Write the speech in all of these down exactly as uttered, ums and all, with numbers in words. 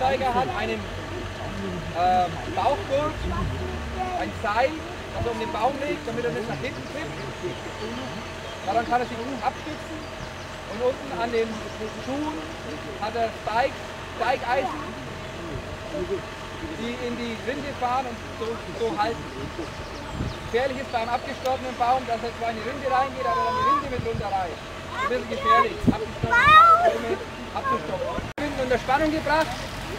Übersteiger hat einen äh, Bauchgurt, ein Seil, das er um den Baum legt, damit er nicht nach hinten kippt. Daran kann er sich gut abstützen. Und unten an den Schuhen hat er Steig, Steigeisen, die in die Rinde fahren und so, so halten. Gefährlich ist beim abgestorbenen Baum, dass er zwar in die Rinde reingeht, aber dann die Rinde mit runter reißt. Ein bisschen gefährlich, abgestorbene abzustoppen. Wir sind unter Spannung gebracht.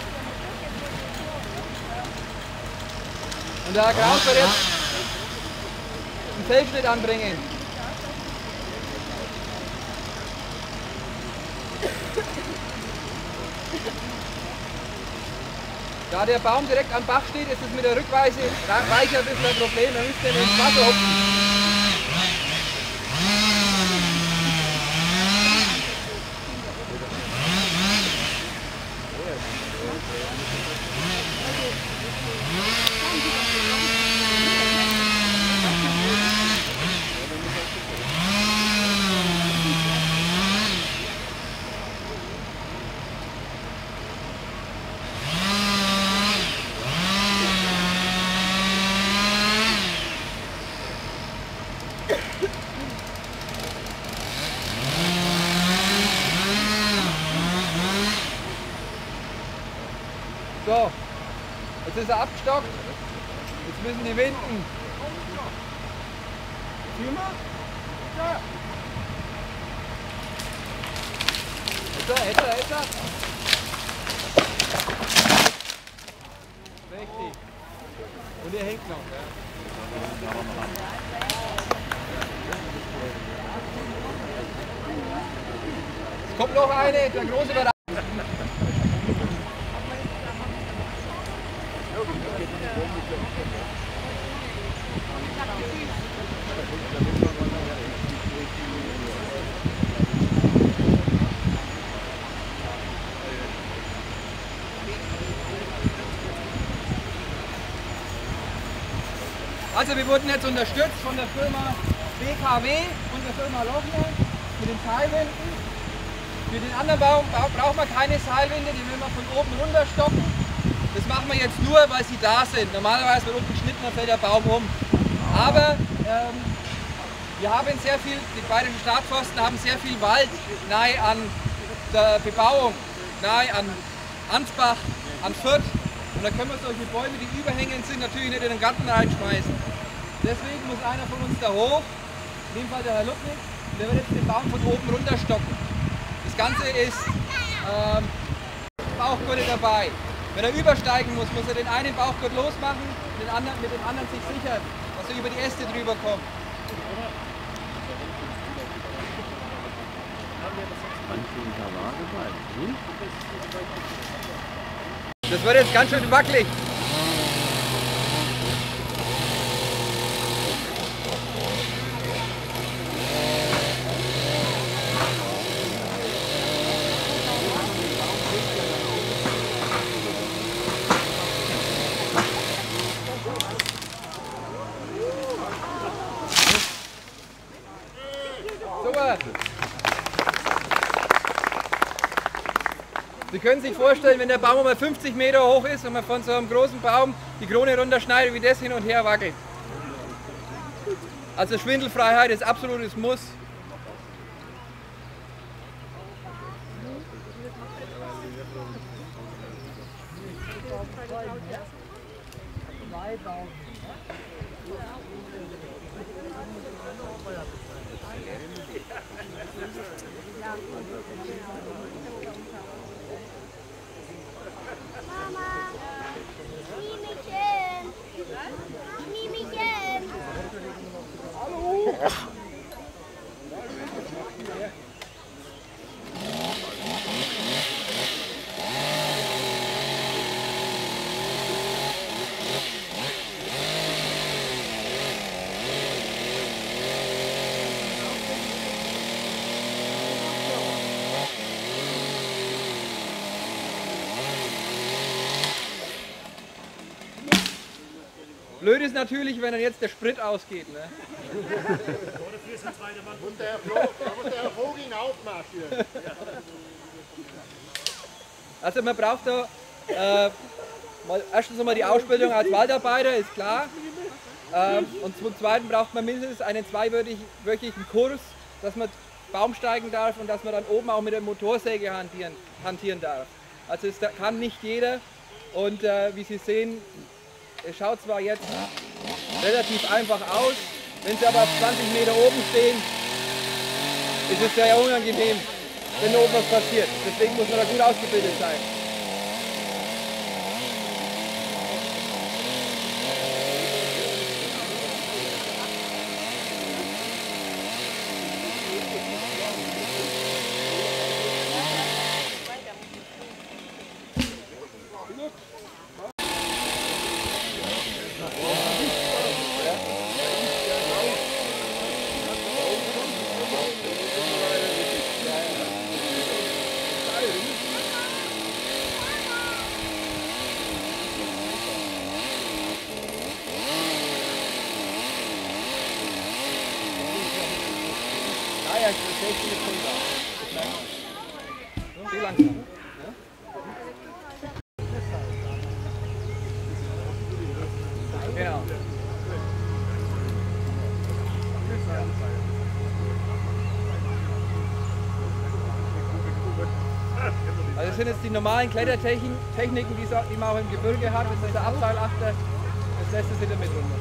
Und der Herr Kraus wird jetzt einen Fellschnitt anbringen. Da der Baum direkt am Bach steht, ist es mit der Rückweise Reicher ein bisschen ein Problem, da müsst ihr ins Wasser hupfen. So, jetzt ist er abgestockt, jetzt müssen die Winden. Ja. Jetzt er, jetzt er, jetzt er. Richtig. Und er hängt noch. Es kommt noch eine, der große Bereich. Also wir wurden jetzt unterstützt von der Firma B K W und der Firma Lochner mit den Seilwinden. Für den anderen Baum braucht man keine Seilwinde, die will man von oben runter stocken. Das machen wir jetzt nur, weil sie da sind. Normalerweise wird unten geschnitten, dann fällt der Baum um. Aber ähm, wir haben sehr viel, die bayerischen Staatsforsten haben sehr viel Wald nahe an der Bebauung, nahe an Ansbach, an Fürth. Und da können wir solche Bäume, die überhängend sind, natürlich nicht in den Garten reinschmeißen. Deswegen muss einer von uns da hoch, in dem Fall der Herr Ludwig, und der wird jetzt den Baum von oben runter stocken. Das Ganze ist ähm, Bauchgurte dabei. Wenn er übersteigen muss, muss er den einen Bauchgurt losmachen und den anderen, mit dem anderen sich sichern, dass er über die Äste drüber kommt. Das wird jetzt ganz schön wackelig. Super. Sie können sich vorstellen, wenn der Baum mal fünfzig Meter hoch ist und man von so einem großen Baum die Krone runterschneidet, wie das hin und her wackelt. Also Schwindelfreiheit ist absolutes Muss. Blöd ist natürlich, wenn dann jetzt der Sprit ausgeht. Ne? Und der Herr Vogel, da muss der Herr Vogel aufmarschieren. Also man braucht da Äh, mal, erstens einmal die Ausbildung als Waldarbeiter, ist klar. Ähm, und zum Zweiten braucht man mindestens einen zweiwöchigen Kurs, dass man Baum steigen darf und dass man dann oben auch mit der Motorsäge hantieren, hantieren darf. Also es kann nicht jeder und äh, wie Sie sehen, es schaut zwar jetzt relativ einfach aus, wenn Sie aber auf zwanzig Meter oben stehen, ist es sehr unangenehm, wenn oben was passiert. Deswegen muss man da gut ausgebildet sein. Ja, ich bin sechzehn Sekunden. Geh langsam. Ja? Genau. Also das sind jetzt die normalen Klettertechniken, die man auch im Gebirge hat. Das ist der Abseilachter, das lässt es wieder mit runter.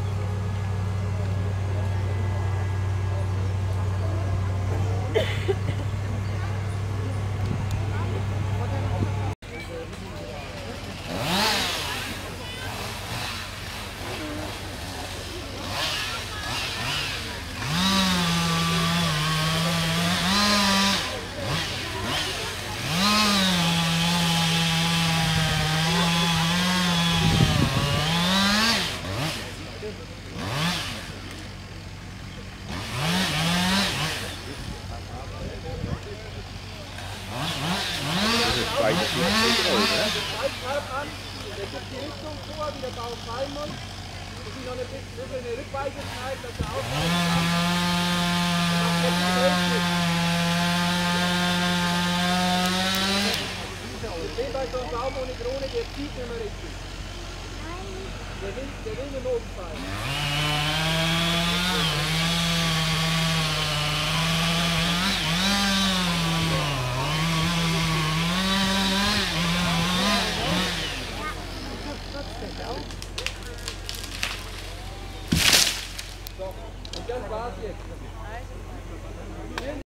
Der gibt die Richtung vor, wie der Baum fallen muss. Muss ich noch ein bisschen eine Rückweite schneiden, dass er aufhören kann. Dann macht er die Hälfte. Wir sehen bei so einem Baum ohne Krone, der zieht nicht mehr richtig. Der will, der will nicht oben fallen.